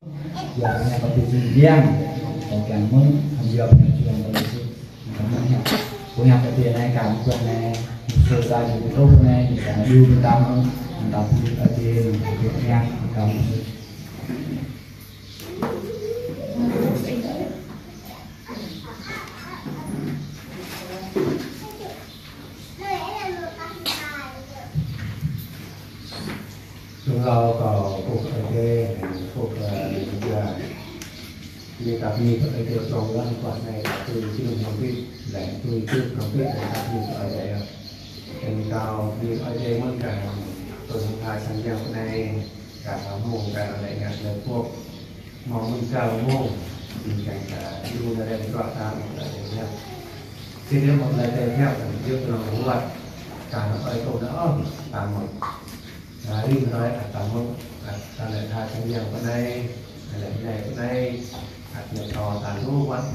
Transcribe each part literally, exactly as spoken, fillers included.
Biasanya kompetisi diam, bagian mun ambil pengajuan kompetisi, namanya punya kebiasaan punya musuh tadi itu punya misalnya dulu tamu, tapi tadi yang kamuเราก็พวกไอเดียพวกอะไรมีกับมีกับไอเดียตรงแล้วก่อนในคือชื่อของพี่แหล่งคือชื่อของพี่นะครับมีไอเดียเป็นดาวมีไอเดียเหมือนกันตัวสุดท้ายสัญญาในการทำมงการอะไรเงี้ยเลยพวกมองมันการมงมีการดูอะไรก็ตามอะไรอย่างเงี้ยที่เรียกว่าอะไรแต่แค่แต่เยอะเรารู้ว่าการเอาไปตรงนั้นตามหมดriêng nói là tao muốn ta lại tha trong nhiều cái này này này cái này hạt nhiều trò tàn lũ quá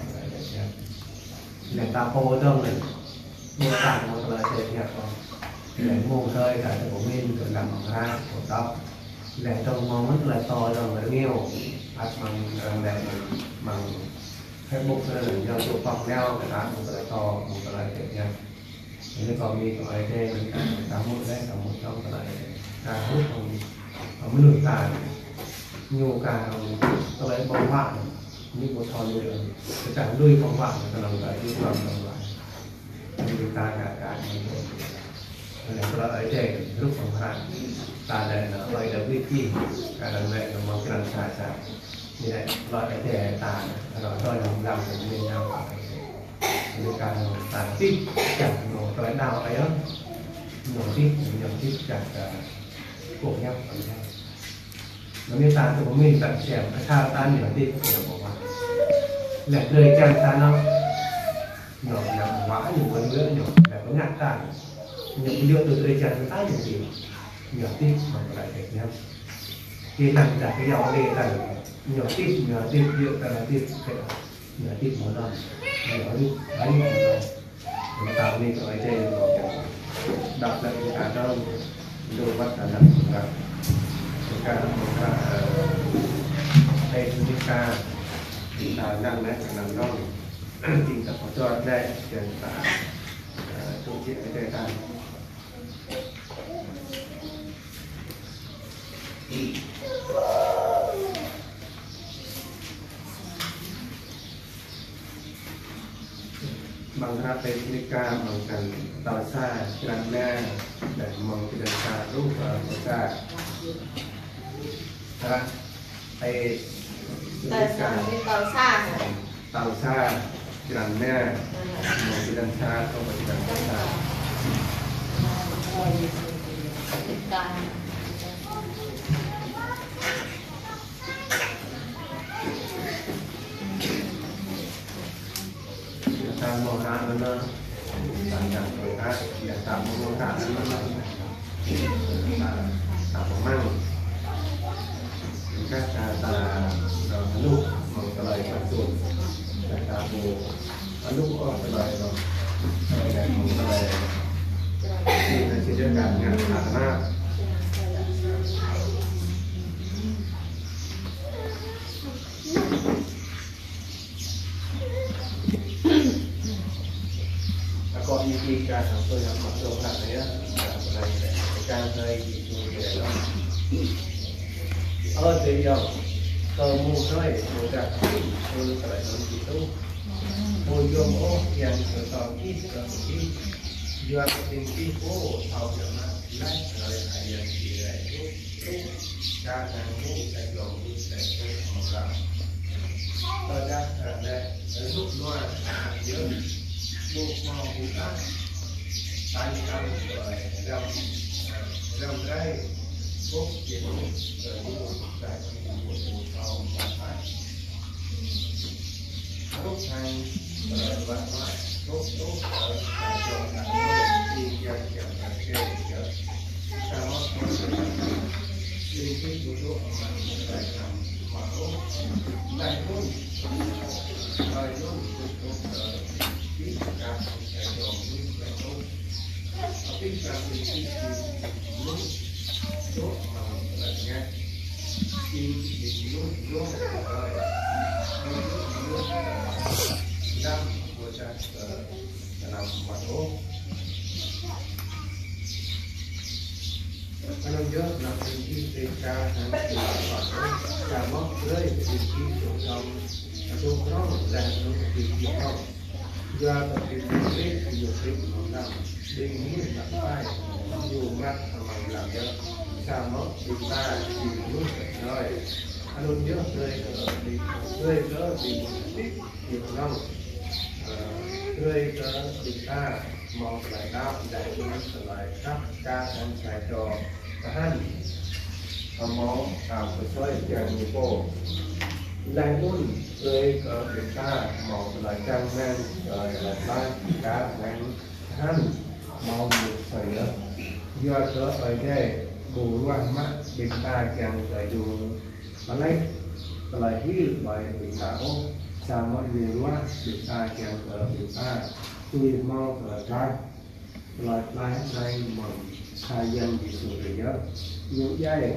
để ta phô trong này mua tàn một lời thể hiện để mua rơi cả của mình rồi làm bằng ra của tao để trong mong rất là to trong là nhiều hạt bằng để bằng Facebook rồi là do chụp phòng đeo để làm một lời to một lời thể hiện nếu cònมีcái đây mình cả một đấy cả một trong cái nàyการพูดของของมนุษย์การโยการอะไรบางว่ามีบททอนเลยจะจัดด้วยบางว่ากำลังใจที่ความกำลังมีการการการมีอะไรก็เราไอ้เด็กรูปของพระตาแดงเราไอ้เด็กวิธีการดำเนินของมันกำลังชาชานี่แหละเราไอ้เด็กตาเราต้อยดำดำเป็นเรื่องยาวมีการตาที่จับหนูตัวดาวไอ้เนาะหนูที่หนูที่จับcổ nhau ở đây nó mới ta tôi có mình tận chèo cái sao ta nhiều đi kiểu của bạn lẹ lời trang ta nó nhỏ nhỏ quá nhiều hơn nữa nhỏ để có nhạc ta nhiều cái lượng từ lời trang ta nhiều gì nhỏ tiếp mà lại đẹp nhau khi tăng cả cái dòng đề tăng nhỏ tiếp nhỏ tiếp liệu ta là tiếp nhỏ tiếp món nào nhỏ đi bánh món nào chúng ta nên có cái trên đọc lại cả trongดูวัฒนธรรมนะครับการทำการในธุรการติดตามดังนั้นกำลังน้องจริงกับขอจอดได้เดินตาทุกที่ได้ได้บางท่าเป็นนิการบางกันตาซ่าจานแม่แต่มองเป็นตาลูกตาซ่าฮะไอตาซ่าตาซ่าตาซ่าจานแม่มองเป็นตาเข้าไปจานซ่าตามโมหะนั่นนะตามอย่างโดยท่าอย่าตามโมหะนั่นนะตามมั่งก็ตาตาเราลูกมองอะไรกันส่วนแต่ตาโมลูกออกอะไรเราอะไรมองอะไรที่ในชีวิตการงานฐานะก็มีวิธีการทำตัวอย่างมาตรงนั้นเลยนะในการเคยดีดูเดี๋ยวเออเดี๋ยวตัวมูด้วยมูจากที่มูอะไรตรงที่ตู้มูยมโอ้ยังตอนที่ตอนที่ยอดเป็นที่โอ้เอาอย่างนั้นไล่อะไรอะไรอย่างที่อะไรตู้ตู้การทำมูแต่ยอมมูแต่ตู้ของเราเราจะอะไรลูกน้อยเยอะลูกมองบุตรตายกันเลยเราเราได้พบเกี่ยวกับเรื่องลูกได้ที่บุตรเราไปลูกทางวัดว่าลูกลูกจงทำที่ยังเกี่ยวกับเรื่องเกี่ยวกับว่าสิ่งที่บุตรมันได้ทำมาลูกได้ลูกได้ลูกลูกที่การใช้ดอกที่ใช้ลูกที่การเป็นที่ลูกลูกมาอะไรเงี้ย đi đi luôn luôn rồi luôn năm của cha làm mặt ố anh em nhớ là tình yêu tình ca hàng ngày mặt ố cả mốc rơi tình yêu trong trong trong đó là nó tình yêu không do tập tình yêu biết nhiều việc nó làm đi nghĩ là phải nhiều mắt mà làm cho sao mốc chúng ta chỉ lúc rồi anh luôn nhớ rơi đi rơi cỡ đi tiếp nhiều năm rơi cỡ chúng ta mong lại đáp đại chúng lại các ca anh sai trò hắn mong làm cái xoay chẳng như cô lại luôn rơi cỡ chúng ta mong lại trang men rồi lại ba cá anh hắn mong một thời nữa do cỡ ở đây bù loạn mắt chúng ta chẳng phải dù mà lấy lại hít bài bị tháo sao mọi người quá chúng ta chẳng ở chúng ta tôi mau ở đây lại lại này mà hai dân bị sụt nhớ những giây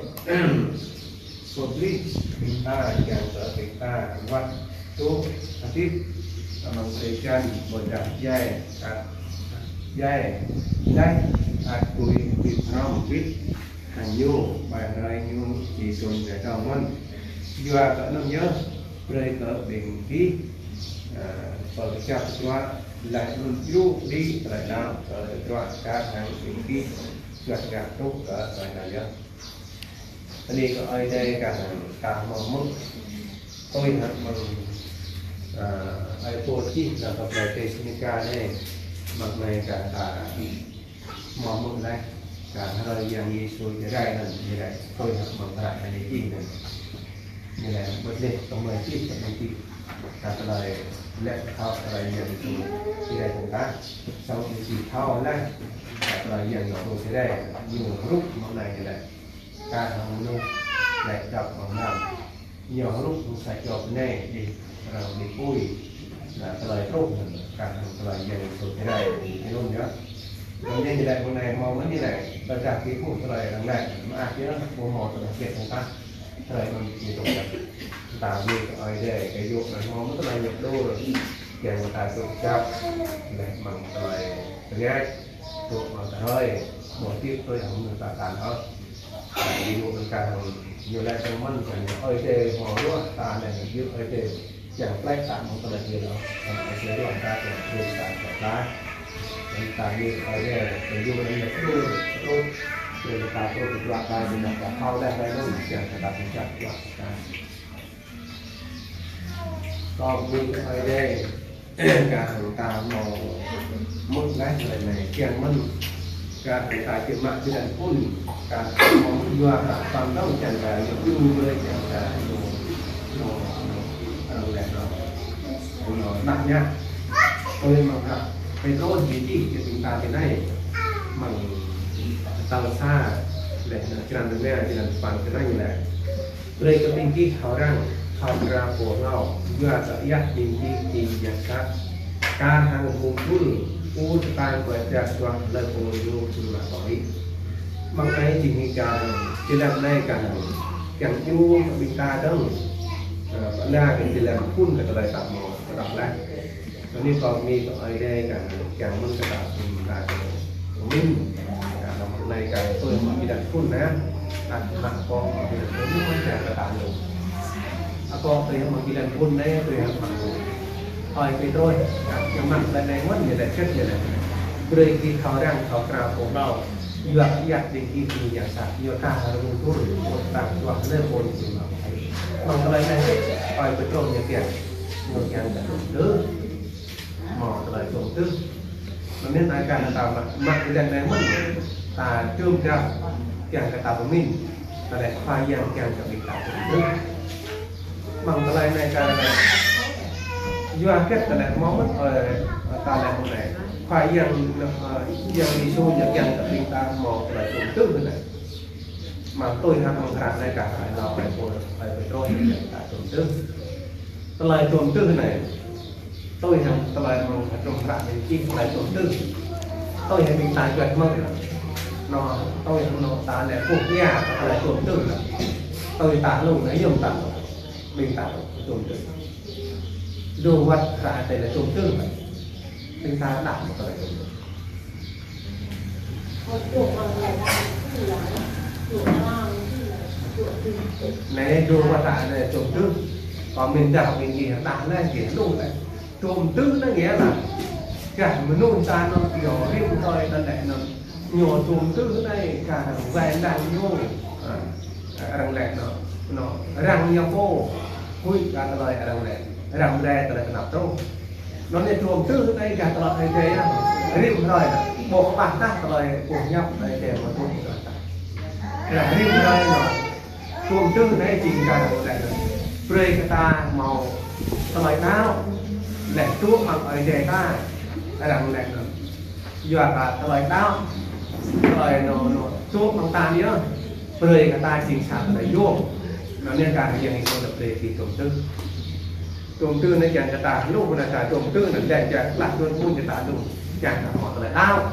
một lít chúng ta chẳng ở chúng ta quanh số tiếp bằng tay chân một đặt dây đặt dây đây đặt cùi bị nóng biết hành vô bài này như chỉ dùng để cho mình vừa cỡ nó nhớ rơi cỡ bình khí ở chặt qua lại luôn du đi lại nào ở đoạn các hàng bình khí gạt gạt tốt cỡ bài này nhớ anh đi có ai đây cả cả một mức tôi hẳn bằng iPhone chi là tập lời Technica này mặt này cả cả một mức này cả hơi yang như xuôi cái gai này như này tôi học bằng lại này chi này như này bật lên trong lời chi trong lời chi cả lời lệ thao lời yang xuôi như này của ta sau khi chỉ thao này cả lời yang nhỏ xuôi thế này nhiều lúc món này như này cả hàng luôn lại đọc bằng nào nhiều lúc cũng sạch dọc này đi rồi đi bôi là lời tốt cả hàng lời yang xuôi thế này thì luôn nhá còn như này hôm nay mong như này ta trả cái phụ thời đằng này mà ai kia bộ mỏ từ đặc biệt chúng ta thời mình chỉ tục tạo gì ở để cái dụng là mong rất là nhập đô rồi kèm người ta tục chậm để bằng thời ngay tục bằng thời mỗi tiếp tôi không được tạo tàn hết ví dụ mình càng nhiều lại trong mình phải ơi để mỏ luôn ta này giúp ơi để chẳng lấy tạm một cái gì đó còn cái chế độ ta phải được tạm lại tại vì ở đây để dùng để nhập luôn luôn để tạo ra một loạt bài để đặt vào đây đây nó sẽ đặt tình trạng loạt còn mình ở đây cả hàng ta màu mức lái này này kiềng mình cả hàng ta chuyện mạng trên phun cả màu vừa toàn đâu chẳng là những lưu lên chẳng là nó nó nó đẹp nó nó nặng nhá tôi mà cả cái tốt gì gì thì chúng ta thế này bằng tàu xa để làm được nghe thì làm bằng cái này như này đây có tinh khí tháo răng tháo ra củaเราvừaจะยัดtinh khíที่ยัดครับการทางมุมพุ่งพูดการเปิดจากตัวเลิกโมยูคือมาต่อยบางไอ้จริงการที่ทำได้กันอย่างยูบินตาดังหน้ากันที่ทำพุ่นกับอะไรต่างหมดระดับแรกตอนนี้ก็มีก็ไอ้ได้กันอย่างมันก็แบบมีการผมมิ่งในการเปิดมันมีดันพุ่นนะอัดหักกองมีดันพุ่นมันจะกระต่ายลงอ่ะกองตัวมันมีดันพุ่นได้ตัวมันไอ้ไปด้วยอย่างมันในในวันอย่างไรเช่นอย่างไรเลยที่เขาดังเขากราบของเราอยากอยากเป็นที่ดีอย่างสัตว์อยากการเราดูตัวหรือคนต่างตัวเรื่องคนจริงเราบางอะไรนั่นไอ้ไปตรงอย่างเกี่ยวกับอย่างแบบเด้อหมอเลยตรงตึ้งมันเน้นในการตามมัดในในมันตาจุ่มจับอย่างกระตาบมินแต่ควายยังอย่างกับอีกตาตรงตึ้งบางอะไรในการอะไรยูอาเก็ตแต่มองมันเออตาอะไรตรงไหนควายยังยังมีโซ่ยังยังกับอีกตามองอะไรตรงตึ้งเลยmà tôi ham bằng hạt này cả là phải một phải phải tôi cả tổn thương tôi lại tổn thương này tôi ham tôi lại bằng hạt trong hạt này chi lại tổn thương tôi hay bị tài tuyệt mơ nó tôi ham nó ta lại phục nhà lại tổn thương tôi tạ lùng ấy dùng tạ mình tạ trộm tư đồ vật cả đây là trộm tư vậy mình ta đạt một cái này đồ vật cả đây là trộm tư còn mình đảo mình gì đạt này kiểu luôn này trộm tư nó nghĩa là cả mình nuôi ta nó nhỏ riêng thôi ta lại nó nhỏ trộm tư này cả vài lần vô răng lẹt nó nó răng nhau vô hui cả tờ lời răng lẹt răng lẹt tờ lời nạp trâu nó nên trộm tư đây cả tờ lời thế thế riêng rồi bộ bản ta tờ lời cùng nhau đây để mà trộm là riêng đây nó trộm tư này chỉ cả răng lẹt rồi cái ta màu tờ lời nào lẹt tuốt bằng ở đây ta răng lẹt nó giờ cả tờ lời nào tờ lời nó nó tuốt bằng ta nhớ rồi người ta chính xác là vô nó nên cả những người lập đề thì trộm tư trộm tư nên chẳng người ta lúc là cả trộm tư là để cho lạc luôn buôn người ta dùng chẳng là họ là đau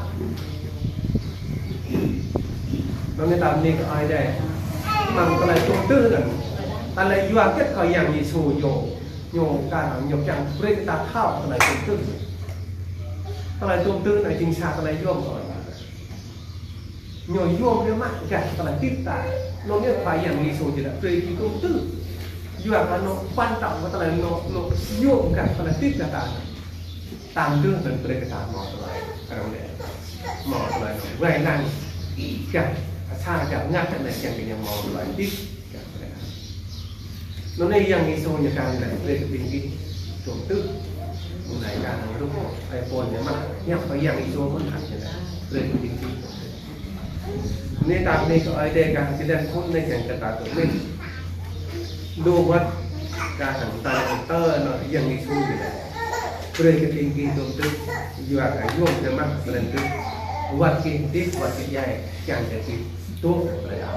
nó nên ta nên có ai đây mà có lại trộm tư là ta lại doa kết khỏiอย่างgì xù nhổ nhổ cả nhổ chẳng với người ta thao là trộm tư ta lại trộm tư là chính xác là vô rồi nhồi vô cái mặt cả là tiếp tạ nó biết phảiอย่างlý số thì là tùy cái công tư dù là nó quan trọng và là nó nó vô cả là tiếp cả tạ tạm đương mình phải cái tạ mỏ lại cái đó này mỏ lại vài lần cả xa cả ngắt cái này chẳng cái nhà mỏ lại tiếp cả nó nàyอย่างlý số như cái này về cái tình cái công tư này cả nó đúng không iPhone này mà nhắc phảiอย่างlý số vẫn thành như này về cái tình cái nên tạm này có ai đây cả cái đèn phun này chẳng cả tụi mình đồ vật cả thằng ta là tơ nó dần đi xuống vậy đấy rồi cái tình kỳ tụi tôi vừa cái dùng cái mặt lần thứ vật kinh tiếp vật cái dài chẳng thể gì tốt rồi đó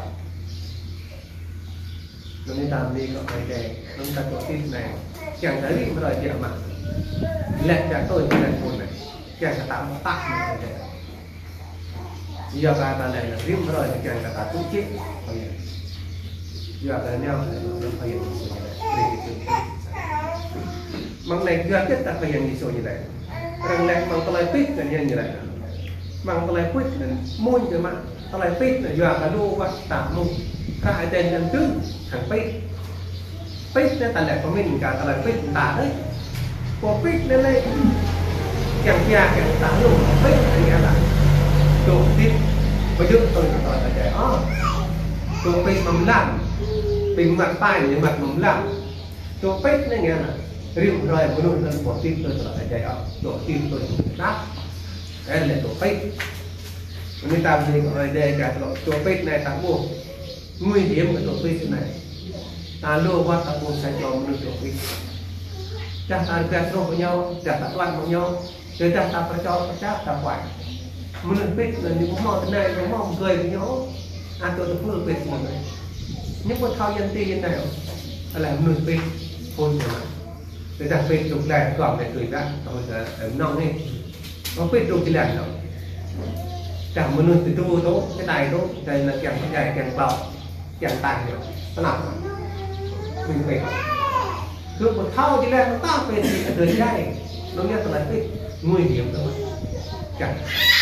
nên tạm này có ai đây chúng ta có tin này chẳng thấy bị rồi chịu mà lệ cả tôi cái đèn phun này chẳng cả tạm tạm này giờ ta ta này là riêng rồi thì càng ta cũng chết giờ là nhau nó phải hiện bằng này chưa chết ta phải hiện số như vậy rằng này bằng ta lại pít là như như vậy bằng ta lại pít là môi cái mặt ta lại pít là giờ cả đô vật tạm mông các hai tên nhân tứ thằng pít pít nên ta lại có mình cả ta lại pít tả đấy có pít lên lên càng già càng tả luôn pít là nghĩa là đồ tiếp bây giờ tôi nói là cái đó tôi phải mắm làm bình mặt phải nhưng mặt mắm làm tôi phải này nghe là riêng rồi một đôi lần bỏ tim tôi là cái đó đổ tim tôi đáp đây là tôi phải người ta gì gọi đây cả tôi phải này ta mua nguy hiểm của tôi phải này ta lô qua ta mua sai cho một tôi phải chắc ta quen rồi với nhau chắc ta quen với nhau rồi chắc ta phải cho chắc ta phải mình được biết là những món thế này nó mong cười với nhau ăn tôi được được biết một này những con thao nhân ti như này là mình được biết hôn rồi mà để đặt biết trục đèn còn để cười ra rồi là nong đi nó biết trục cái đèn đâu chẳng mình được từ tu tốt cái này tốt đây là càng cái dài càng bọc càng tàn nữa nó làm mình biết cứ một thao cái đèn nó tao về thì là đời dây nó nghe tôi là biết nguy hiểm đâu chẳng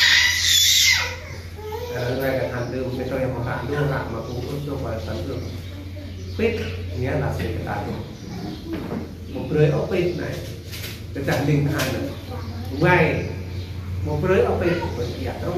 đây là thành đường cái tôi em một bạn đưa làm mà cũng có cho vào sản lượng pít nghĩa là sự cái tài một lưới ốc pít này cái trạng đình hai này ngoài một lưới ốc pít của giả trâu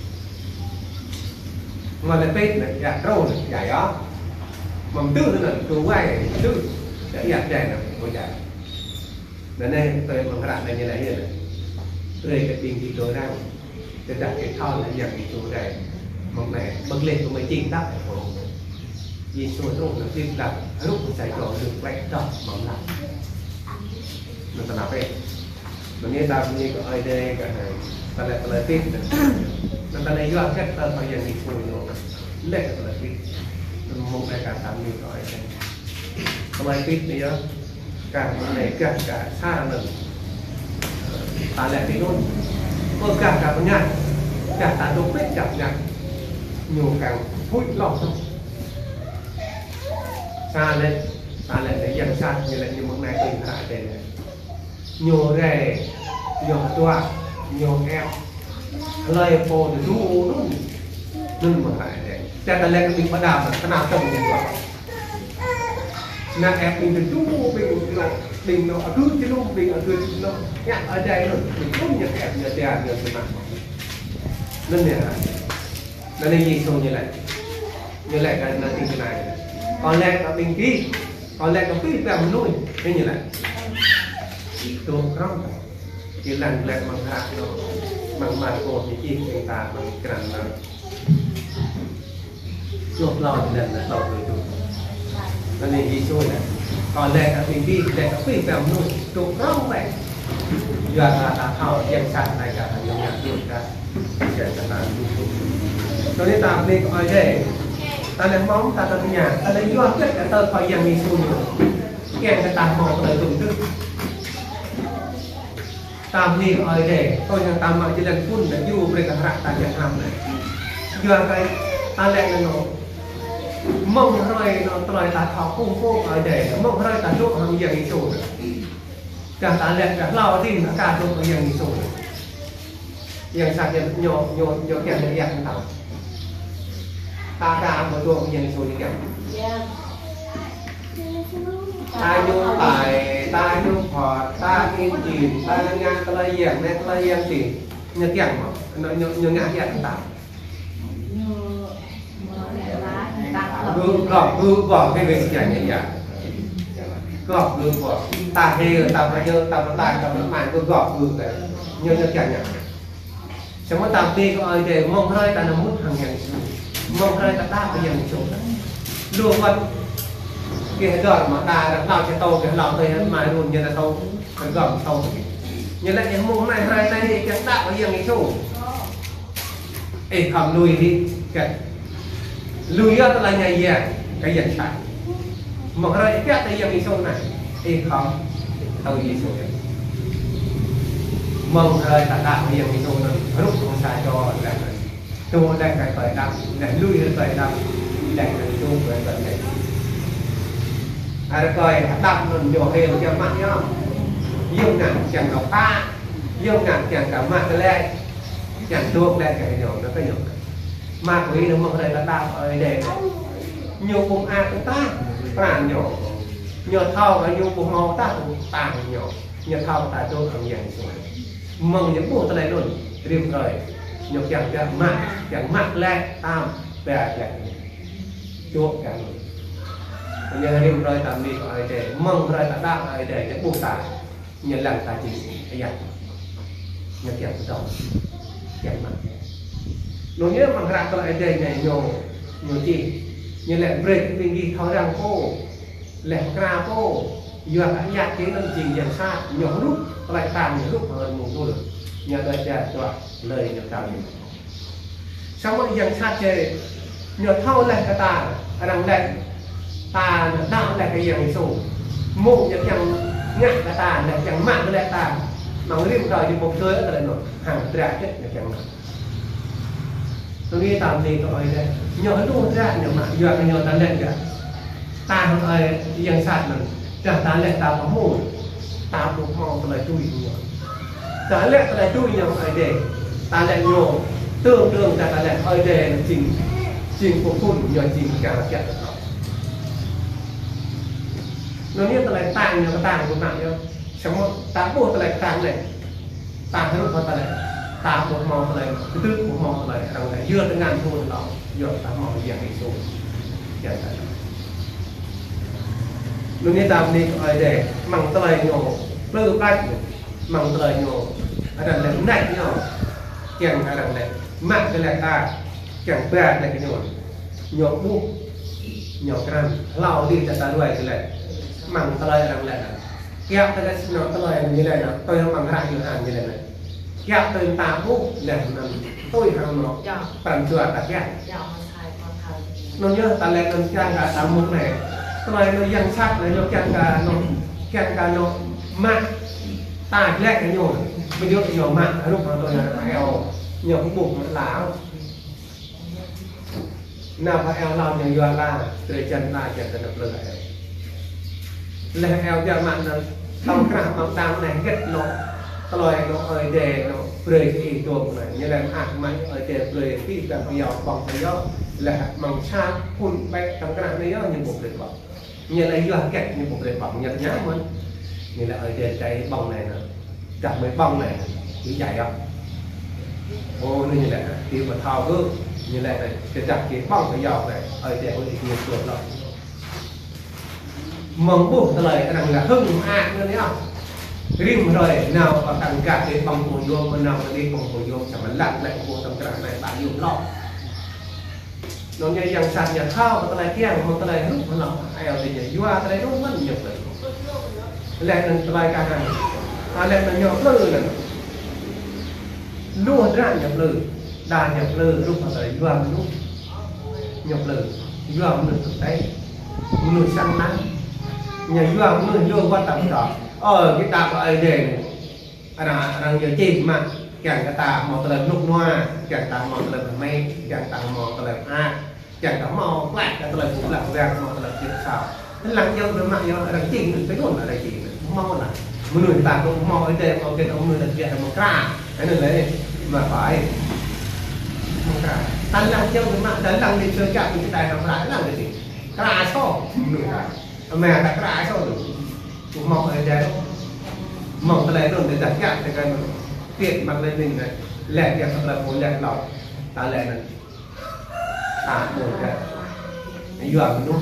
mà là pít này giả trâu này giả đó mầm tư nữa là cứ ngoài tư để giả dài này của giả nên đây tôi bằng cái đoạn này như này như này đây cái tình thì tôi đang để đặt cái thao là dạng cái chỗ này một này bật lên của mấy chinh đắp của vì số lúc là phim đặt lúc của sài gòn được quay tròn mỏng lại nó ta nào vậy nó nghe ta như có ai đây cả này ta lại ta lại phim nó ta lại do cách ta phải dạng cái chỗ nó lệ ta lại phim một này cả tám mươi có ai đây không ai phim nữa cả này cả cả xa lần ta lại cái luôn ơ cả cả con nhạc cả ta đâu biết chặt nhạc nhiều càng hút lòng thôi xa lên xa lên để dân sát như là như một này tình lại để nhiều rẻ nhiều toa nhiều em lời phô thì đủ đúng nên mà lại để cha ta lên mình bắt đầu cái nào trong những đó nè em mình thì đủ mình mình nó cứ cái lúc mình ở cứ nó nhặt ở đây rồi mình không nhận em nhận tiền nhận tiền mặt nên là nó là gì xong như này như lại cái là tình này còn lại là mình kỹ còn lại có kỹ về một nuôi thế như này tôi không chỉ lần lại bằng hạt nó bằng mặt cột thì chi người ta bằng cái là chuột lò thì lần là lò người tôi nó là gì xôi này còn lại là mình kỹ lại có kỹ về một nuôi tôi không vậy giờ là ta thảo dân sản này cả là những nhà tiền ra để cho ta cho nên ta đi coi để ta lấy móng ta tới nhà ta lấy vô tất cả tơ khỏi dân đi xui nữa kèm cái ta mò tới dùng thức tam đi coi để tôiยังtam mà chỉ lần phun để du về cả rạng ta nhận làm này giờ cái ta lại là nó mong rồi nó tôi ta thọ cung phô coi để mong rồi ta lúc hàng dân đi xui cả ta lại cả lao tin cả cả lúc dân đi xui dân sạch dân nhổ nhổ nhổ kèm để dân tao ta cả mộtตัวยังสูงอย่างตาโยตายตาโยพอตากินจีนตางานกระเยียงในกระเยียงสิเนี่ยเกี่ยงมั้งเนาะเนี่ยเนี่ยงานเกี่ยงต่างคือกรอบคือกรอบให้เป็นอย่างนี้อย่างกรอบคือกรอบตาเฮตาประโยชน์ตาประตายตาประมาณคือกรอบคือแต่เนี่ยเนี่ยเกี่ยงอย่างสมมติตามตีก็เอาเดี๋ยวมองให้ตาหนุ่มทางอย่างมองอะไรต่างๆก็ยังโจทย์รวมกันเกี่ยวกับมาตาเราจะโตเกี่ยวกับเราเคยมารุนยังจะโตมันก็โตยังไงยังมองอะไรอะไรในจังหวะก็ยังมีโชว์ไอ้คำลุยที่กันลุยอะไรไงยังก็ยังใช่มองอะไรแค่แต่ยังมีโชว์ไหนไอ้คำเอาอีโชว์มองอะไรต่างๆก็ยังมีโชว์นั้นรูปของชายจอแบบนั้นตัวได้ไก่ต่อยดำได้ลุยต่อยดำได้ไก่ตัวต่อยต่อยอะไรก่อยดำมันโยเฮลจะมัดย่อมยิ่งหนักอย่างกับป้ายิ่งหนักอย่างกับมัดแรกอย่างตัวแรกไก่หยองแล้วก็หยองมากกว่านี้มันอะไรก็ดำอะไรเด็กโยกุมอาตัวตาปราณหยองโยเท่ากับโยกุมมอตาตาหยองโยเท่าตาตัวของอย่างสวยมึงจะพูดอะไรนู่นเรียบร้อยยกอย่างอย่างมากอย่างมากแรกตามแบบอย่างจุกกันมันยังเรียบร้อยตามนี้อะไรเด็กมั่งอะไรต่างๆอะไรเด็กจะบุกตาอย่างหลังตาจริงอย่างอย่างอย่างต่ออย่างมากโน้นเนี่ยบางครั้งก็อะไรเด็กเนี่ยโยโยจีอย่างแหลมเบรกเป็นดีเขาดังโป้แหลมกราโป้อยู่กับญาตินั่นจริงอย่างชาติหยองรูปอะไรต่างอย่างรูปเงินมูลตัวnhà đời cha cho lời nhập đạo này sau mỗi dân sát chơi nhờ thâu lại cái ta đang lại ta đang lại cái dân số mụ nhận chẳng ngại cái ta lại chẳng mạng cái lại ta mà người riêng rồi thì một chơi ở đây rồi hàng trả chết là chẳng mạng tôi nghĩ tạm gì tôi đây nhờ luôn ra nhờ mạng giờ cái nhờ ta lên cả ta không ai dân sát mình chẳng ta lại ta có mù ta cũng mong tôi lại chui nhiều ta lại lại chui nhiều ai để ta lại nhổ tương đương ta ta lại ai để chỉnh chỉnh phục phun nhờ chỉnh cả là chặt nó như ta lại tàng nhờ tàng của mạng nhá xong rồi ta buộc ta lại tàng này tàng hết rồi ta lại tàng một màu ta lại cái thứ một màu ta lại thằng này dưa tới ngàn thôn đó dưa ta màu dạng này xuống dạng này nó như ta đi ai để măng ta lại nhổ lư bách măng ta lại nhổ ở đằng này nạnh nhổ chẳng ở đằng này mạng cái này ta chẳng bẹt này cái nhổ nhổ bút nhổ cam lao đi cho ta đuổi cái này măng ta lại đằng này kéo ta cái nó ta lại như này nó tôi không bằng lại như hàng như này này kéo tôi ta bút để tôi hàng nó phần chùa ta kéo nó nhớ ta lại làm trang cả tám mục này tôi nó dân sát này nó trang cả nó trang cả nó mạng ta lại cái nhổ bây giờ nhổ mạng lúc mà tôi là heo nhổ cái bụng nó lá nào phải eo lao những doa la từ chân la chân từ lực lại là eo giờ mà nó tông cả mà tam này kết nó rồi nó ở đề nó cười cáiตัวnày như là hạt máy ở đề cười cáiแบบเดียวบองไปย่อlà mỏng cha phun bay tông cả nàyย่อnhư một đề bองnhư là doa kết như một đề bองnhạt nhã mới như là ở đề cái bong này nè chặt mấy bong này chỉ dài không ô như là khi mà thao cứ như này này cái chặt cái bong cái dọc này ở đây có thể nhiều chuột rồi mong buộc lời rằng là hưng hạ nữa đấy không riêng rồi nào và càng cả cái bong hồ vô mà nào đi bong hồ vô chẳng mà lặn lại hồ tầm trạng này bạn dùng lọ nó như dòng sạt nhà thao và tay kia một tay hút nó lọ ai ở thì nhảy qua tay nó mất nhiều rồi lại lần tay cả hàng à lại là nhỏ lư này luôn ra nhập lư đà nhập lư lúc mà tới vừa lúc nhập lư vừa mình thực tế người săn nắng nhà vừa người vô quan tâm đó ờ cái ta gọi đề này là đang giờ chi mà càng cái ta một lần lúc noa càng ta một lần mây càng ta một lần a càng ta một lại cái lần cũng là vàng một lần chuyện sao nó làm cho nó mạng nó đang chi được cái hồn là đại chi mong là một người ta cũng mong ở đây có cái ông người là chuyện một ca cái này đấy mà phải một ca tan làm cho cái mạng đánh làm đi chơi chạm cái tài làm lại làm cái gì ca cho nửa cái mẹ ta ca cho được cũng mong ở đây mong cái này rồi để giải quyết cái cái tiền bằng lên mình này lẻ tiền hoặc là muốn lẻ lỏng ta lẻ này à một cái vừa đúng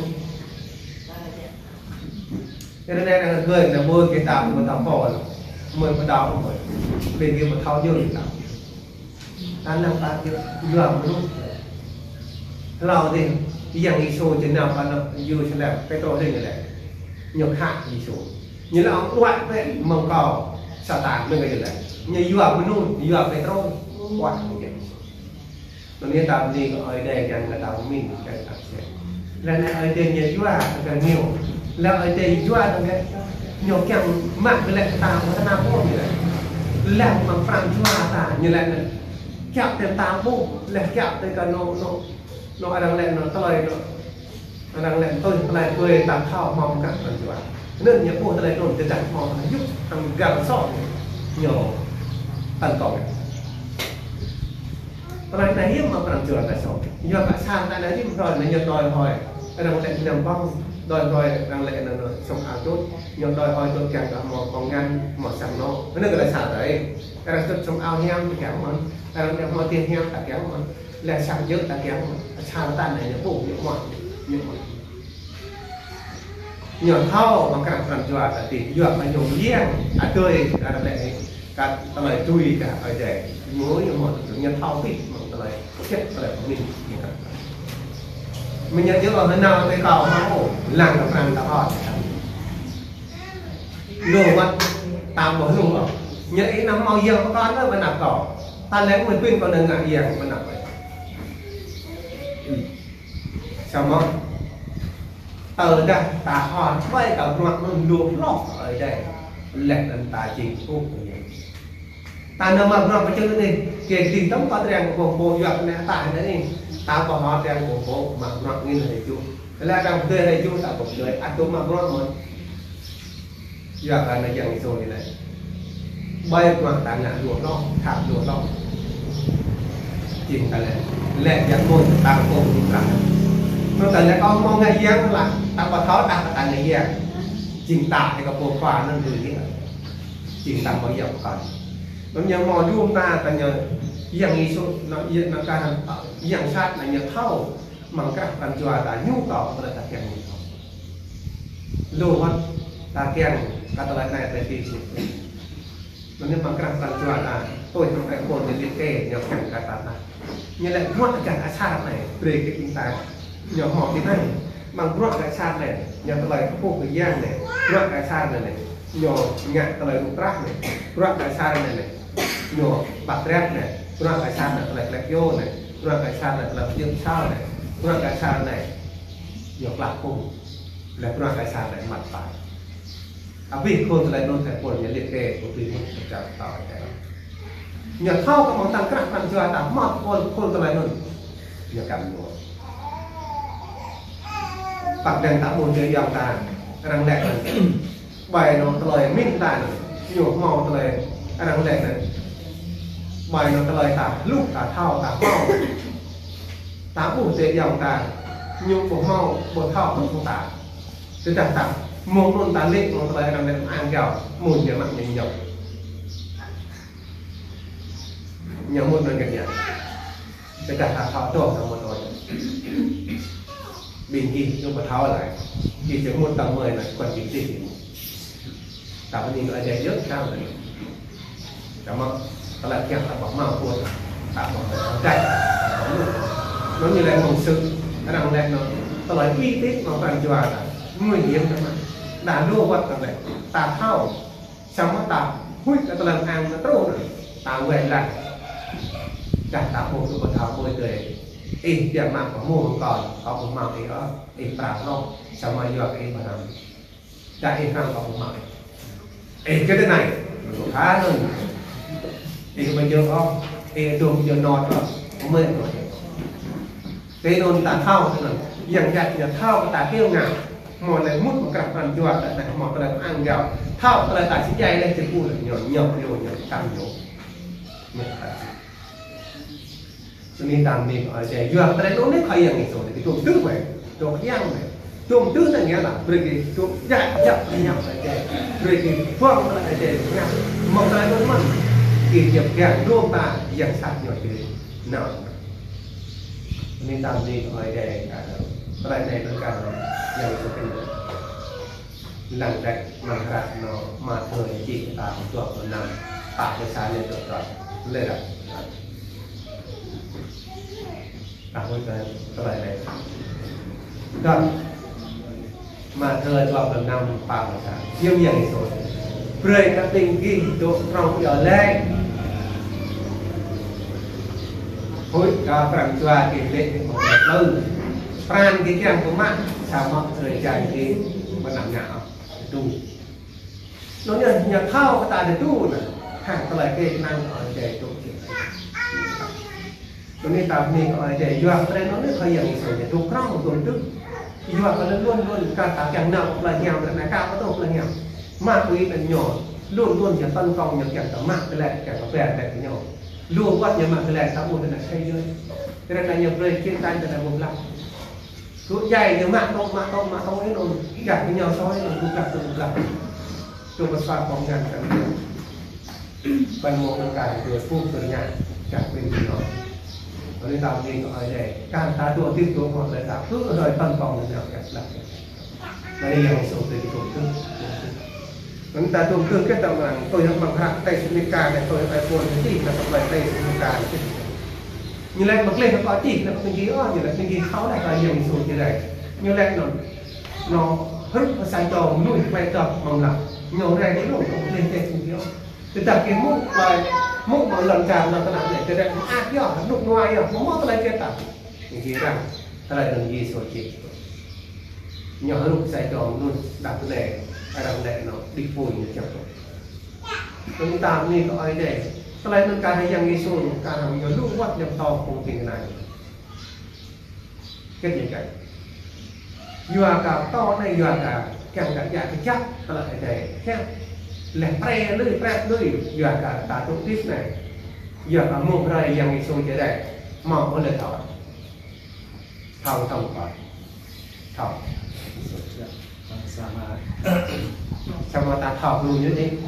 cho nên là người là mua cái tàu một tàu phò mười một tàu rồi về kia một thao dương tàu ta làm ta kia vừa đúngเราthìอย่างอีโซจะนำมาอยู่ฉลับไปตัวได้ยังไงหยกหักอีโซnhư là ông loại về mong cầu sao tàn mình cái gì đấy như vừa mới nuôi vừa phải trôi quạt như vậy nó nên tạm gì ở đây rằng là tạm mình cái tập sẽ là này ở đây nhiều vừa càng nhiều là ở đây vừa là cái nhiều càng mạnh với lại tạm nó nào cũng như vậy làm bằng phẳng vừa tả như lại này kẹo tiền tạm bộ là kẹo tới cả nó nó nó đang lên nó tôi nó đang lên tôi lại tôi tạm thao mong cả phần vừa nên những bộ này nổi từ dạng mò giúp thằng gạo sọ nhiều tận cộng cái này hiếm mà còn chữa tại sao giờ bạn sang tại đấy thì rồi là nhật đòi hỏi cái đang lệ nằm bong đòi hỏi đang lệ là sống ảo tốt nhật đòi hỏi tôi càng cả mò còn ngăn mò sẵn nó cái này là xả đấy cái đang tôi sống ảo heo thì kéo mà cái đang đem mò tiền heo ta kéo mà là sẵn dữ ta kéo mà sao ta này những bộ những mòn những mòn nhiều thao bằng các phần chùa là tỷ dược mà dùng riêng à tươi là để cả tao lại chui cả ở để múa như một nhân thao phít mà tao lại chết tao lại mình mình nhận chứ còn nào cái cầu máu làm các phần tao hỏi luôn mất tao bỏ luôn rồi nhận ý nắm màu riêng có con nữa mà nạp cỏ ta lấy mình khuyên con đừng ngại riêng mà nạp vậy sao mong ở đây ta hoàn quay cả mặt nó luộc lót ở đây lệ lần ta chỉ vô ta nằm mà nó phải chơi cái gì kể tình tống có đèn của bộ dọc này tại đấy ta có họ đèn của bộ mà nó như này chú cái là đang tươi này chú ta cũngเลยăn tôi mà nó muốn dọc là nó dạng rồi này bay qua ta ngã luộc lót thảm luộc lót chìm cả lệ lệ dạng môi ta cũng không làm nó tại là con mong ngay giang là ta có tháo ta tại ngay giang chìm tạm thì có bộ khoa nên từ gì chìm tạm bao giờ còn nó nhớ mò đuông ta ta nhớ dạng ý số nó hiện nó ca dạng sát là nhớ thâu bằng các phần chùa ta nhu cầu là ta kèm lô hơn ta kèm kata lại này tại vì nó nên bằng các phần chùa ta tôi không phải cồn để liệt kê nhớ cảnh kata ta như lại ngoại cảnh ở sát này về cái kinh tế nhỏ họ thế này bằng loại cái sàn này nhà tờ lời phục cái giang này loại cái sàn này này nhỏ ngạn tờ lời rác này loại cái sàn này này nhỏ bạc rác này loại cái sàn này là lệch vô này loại cái sàn này là dương sao này loại cái sàn này nhỏ lạc cùng là loại cái sàn này mặt phải à vìคนอะไรโดนแต่ปวดอย่าเรียกเกย์ตัวตีมันจะต่อไปอย่าเข้ากับมองต่างกันมันจะต่างมากคนคนอะไรโดนอย่ากันโดนปักแดงตาบุญเจอยาวตารังแหลกเลยใบนอนตะเลยมิ้นตาหยวกมองตะเลยรังแหลกเลยใบนอนตะเลยตาลูกตาเท่าตาเมาตาบุญเจอยาวตาหยวกบวเมาบวเท่าบวตาจะจัดตามองนนตาเล็กนอนตะเลยรังแหลกอ่างเก่ามุนเยอะมากยังหยกยังมุนนั่นกันอย่างจะจัดตาเท่าตัวทั้งหมดเลยบินกินยกมาเท้าอะไรกินจะมุดตามเมยนะก่อนกินสิแต่วันนี้เราจะเยอะข้าวเลยแต่มาตลาดแก้วตลาดบอกมาปวดตาบอกใจ nó như là một sự nó đang lên nó tao nói uy tín nó càng chùa là người hiếm cho mà đã đua vật là này ta thao xong nó ta hút cái tao làm ăn nó tốt rồi ta về lại cả ta một cái thao bôi đời in tiền mặt của mua còn có một màu thì đó in bạc nó xong rồi vừa cái in vào làm cả in hàng có một màu in cái này khá hơn in bây giờ không in đồ giờ nọt rồi mới rồi cái nôn ta thao thế nàyอย่างใหญ่อย่าเท่าตาเที่ยวงามหมดเลยมุดมันกลับมันจวดแต่หมดเลยอ่างยาวเท่าอะไรตาชิ้นใหญ่เลยจะพูดเลยหย่อนหย่อนโยนหย่อนกำโยนไม่ขาดทีนี้ตามนี้ก็จะยั่วแต่โน้นไม่ใครอย่างนี้ส่วนที่ตัวตื้อไปตัวย่างไปตัวตื้ออย่างเงี้ยล่ะบริกีตัวใหญ่ใหญ่ใหญ่อะไรเจ๊บริกีพ่วงอะไรเจ๊งามมองอะไรโน้นมันกีเจ็บแก่ร่วงตาอย่างสัตว์หย่อนเลยหนาวนี่ตามนี้ก็จะอะไรในเรื่องการยังจะเป็นหลังจากมาขนาดเนาะมาเธอจีตามตัวคนนั้นปากจะสารเลยตัวต่อเลยอ่ะตามคนนั้นอะไรในก็มาเธอตัวคนนั้นปากจะสารเยี่ยมอย่างสุดเพื่อให้ติงกี้ตัวเราอย่าแรงhối cả phần chùa thì lệ một ngày lâu pran cái kia của mạng sao mọi người chạy thì mà nặng nhạo tu nó như nhà thao cái ta để tu nè hàng cái lại cái năng ở chạy tu cho nên tạm này ở chạy chùa cái nó nó khởi hiện sự để tu khóc một tuần trước chùa cái nó luôn luôn cả cả chẳng nào là nghèo là cao có tốt là nghèo ma túy là nhỏ luôn luônจะtân phongอย่างอย่างต่อมากไปแหละแก่กาแฟแต่ก็nhỏ luôn quát nhà mạng cái này sao một cái này xây chơi cái này là nhập về trên tay cái này một lắm cứ dày nhiều mạng không mạng không mạng không hết rồi gặp với nhau soi rồi cũng gặp được một lần chung một pha bóng ngàn cả phần một là cả vừa phun từ nhà cả bên gì đó ở đây tao gì gọi để càng ta đua tiếp tục hoặc là tạo cứ rồi phân phòng là nào cả là đây là một số từ cái tổn thương chúng ta tổn thương cái tầm là tôi đang bằng hạt tay sinh mê ca này tôi phải buồn cái gì là tập tay sinh mê ca như là bật lên nó có chỉ là cái gì đó như là cái gì khó lại là nhiều số như này như là nó nó hức nó sai trò nuôi quay tập mong là nhiều này cái lỗ không lên trên sinh yếu từ tập cái mút bài mút một lần chạm là cái nào để cho đây à cái ở đục ngoài à nó mót lại cái tập những cái rằng cái này đừng gì số chỉ nhỏ hơn sai trò luôn đặt cái này ai đang để nó đi phùi như chậm rồi chúng taนี่ก็ไอ้เด็กอะไรมันการให้ยังมีส่วนการทำอย่างลูกวัดยังต่อคงเป็นไงkếtยังไงยัวกับต่อในยัวกับแข่งกับยาที่จับอะไรไอ้เด็กแค่แหลกแปรเลยแปรเลยยัวกับตาตุ้งทิศไหนยัวกับมุกอะไรยังมีส่วนจะได้มองก็เลยถอดเท่าเท่าก่อนเท่าsama sama ta thọ luôn như thế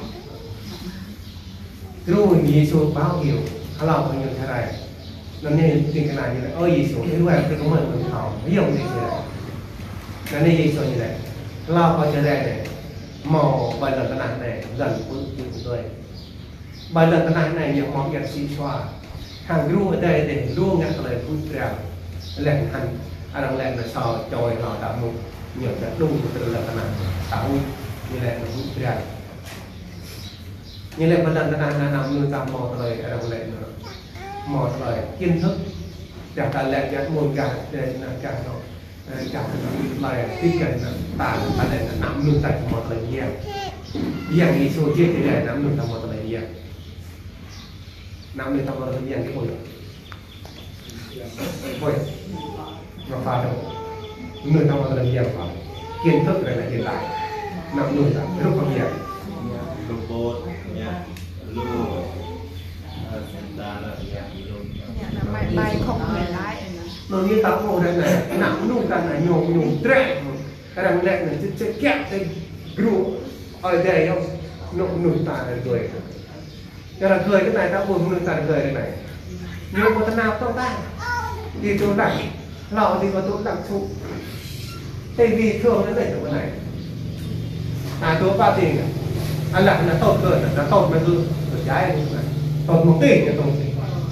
luôn Giêsu báo hiệuเขาเล่าเป็นอย่างไรนั่นนี่จริงขนาดนี้เลยเออGiêsuที่รู้ว่าคือเขาเหมือนคนเขาไม่ยอมดีเลยนั่นนี่Giêsu như nàyเล่าเขาจะได้เลยมองใบหลังขนาดไหนหลังพูดอยู่ด้วยใบหลังขนาดไหนอย่างมองอย่างซีชัวทางรู้ได้เด่นรู้งานอะไรพูดเรื่องแหล่งหันอะไรแหล่งในซอยจอยหล่อดำมุกnhiều cái đúng từ là cái này tạo như là nó hút ra như là phần lần này là nằm như tạm mò lời ở đồng lệ nữa mò lời kiến thứcจากการแลกยัดมูลการเดินการเนาะจากlờiที่เกิดต่างอะไรนั้นนำนุ่งแต่หมดเลยเยี่ยมอย่างนี้โซเชียลที่ได้นำนุ่งแต่หมดเลยเยี่ยมนำนุ่งแต่หมดเลยเยี่ยมที่คนโอ้ยมาฟาด người ta mà làm việc phải kiến thức này là hiện tại nằm nuôi ta rất có nhiều robot nha lưu đa là bài bài không người lái nó như tao ngồi đây này nằm nuôi ta này nhổ nhổ trệ cái đằng này này chết kẹt đây group ở đây không nụ nụ ta là cười cho là cười cái này ta buồn nụ ta là cười đây này nhưng mà nào tao ta thì tôi đặt lọ thì có tôi đặt xuống tại vì thường nó đẩy cái này à tôi ba tiền anh lại là tốt rồi là tốt mà hư rồi trái tốt một tỷ nha tôi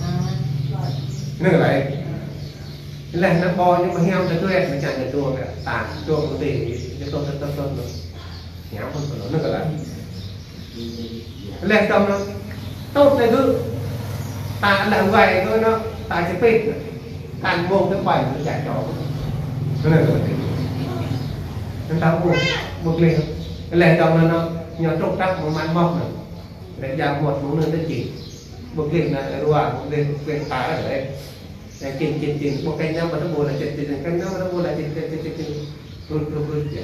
nên lại là nó bò nhưng mà heo cho tôi nó chạy được tôi cả tàn tôi một tỷ cho tôi tôi tôi tôi nhéo không có nó gọi là lên tâm nó tốt này hư ta làm vậy thôi nó ta sẽ pít ăn vô cái bài nó chạy chó nó là cái nên tao buộc buộc liền cái lèn đồng nó nhỏ trục trắc một màn mọc này để giảm một một nơi tới chỉ buộc liền là rùa buộc liền quyền phá ở đây để chỉnh chỉnh chỉnh một cái nhau mà nó buồn là chỉnh chỉnh cái nhau mà nó buồn là chỉnh chỉnh chỉnh chỉnh rút rút rút vậy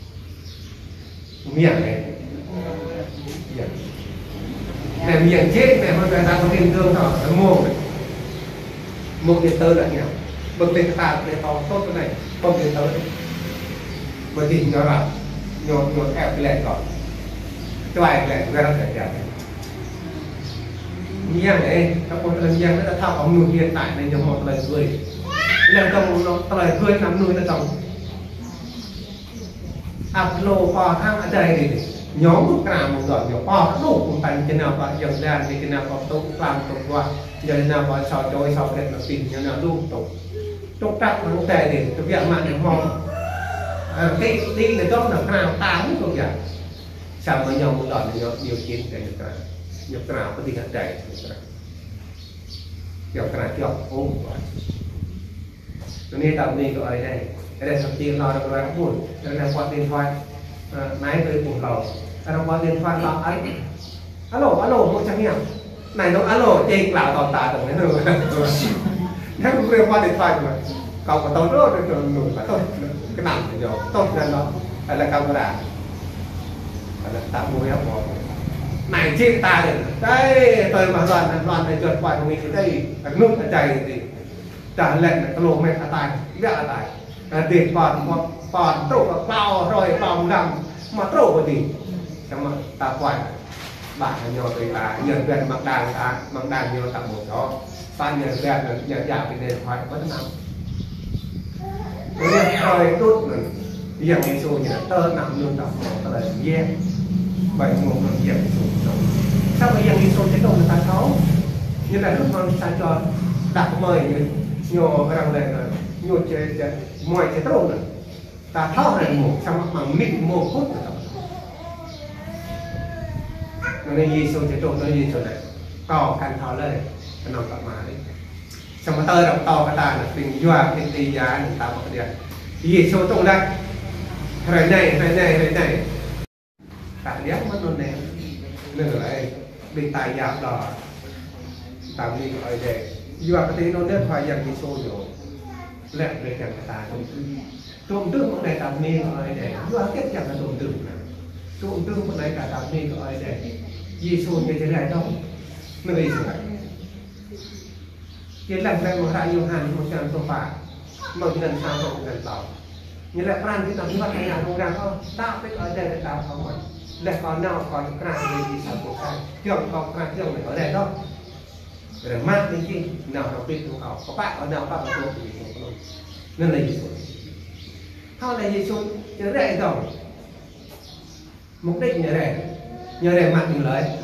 miệng này này miệng chết này mà người ta có tiền thương họ nó mua này một điện tơ là nghèo bậc tiền ta để to tốt cái này không tiền tơ bởi vì nó là nhột nhột theo cái lệ rồi cái bài lệ ra là phải nhang này các con lần nhang nó đã thao ông nuôi hiện tại này trong một lời cười lần trong nó lời cười nằm nuôi nó trong áp lô phò thang ở đây thì nhóm một cả một giọt nhỏ phò đủ cùng thành trên nào và dần ra thì trên nào có tốt làm tốt qua giờ nào có sao trôi sao đẹp là tìm như nào đủ tốt tốt trắc nó tệ thì cái việc mạng để mong cái đi là cho là nào tám không vậy sao mà nhau một đoạn thì nó điều chỉnh cái cái nhiều cái nào có gì hạn chạy nhiều cái nào chưa ôm cho nên tầm đi gọi đây cái này thậm chí lo được rồi cũng buồn cho nên qua điện thoại máy tới buồn đầu nó qua điện thoại lo ấy alo alo một trăm nghìn này nó alo chơi lão tỏ tả được đấy rồi nó cũng liên qua điện thoại mà còn có tao rất là nổi mà tôi cái nằm thì rồi tốt nên nó hay là camera hay là tạo mối áp mỏ này trên ta rồi đây tôi mà đoàn đoàn này trượt qua mình cái đây nước ở chảy thì trả lệnh là lô mẹ ở tài vẽ ở tài tiền còn còn trổ vào bao rồi vòng đầm mà trổ vào gì xong mà ta quay bạn nhỏ người ta nhận về mặc đàn ta mặc đàn nhiều tặng một đó ta nhận về là nhận giảm cái điện thoại có thế nào cái thời tốt là giờ mình xô như là tơ nằm luôn đọc một là yeah vậy một lần giờ sao bây giờ mình xô cái công người ta khó như là lúc mà ta cho đặt mời như nhô cái đằng này là nhô chơi chơi ngoài cái trâu này ta tháo này một xong mà mịn một phút nó nên gì xô cái trâu nó gì chỗ này to càng tháo lên cái nòng cặp mà đấy xong mà tơ đọc to cái ta là tình doa cái tì giá người ta một điểm gì số trong đây này này này này này này tại đéo mất luôn nè nên là lại bên tài giảm đỏ tạm đi gọi để doa cái tí nó nét phải dần đi số rồi lẹ về chẳng ta không trộm tương một này tạm đi gọi để doa kết chẳng là trộm tương trộm tương một này cả tạm đi gọi để gì số như thế này đâu nơi gì vậy cái lần này một hai yêu hàng một trăm số phạt một lần sau một lần sau như là plan cái nào như vậy này là không đang không tạo cái ở đây là tạo không phải là còn nào còn cái nào thì sao cũng sai thường còn cái thường này ở đây đó để mang đến chi nào nó biết của họ có bạn ở nào bạn ở đâu thì không nên là gì rồi thôi là gì rồi chứ đây rồi mục đích như này nhờ để mặc mình lấy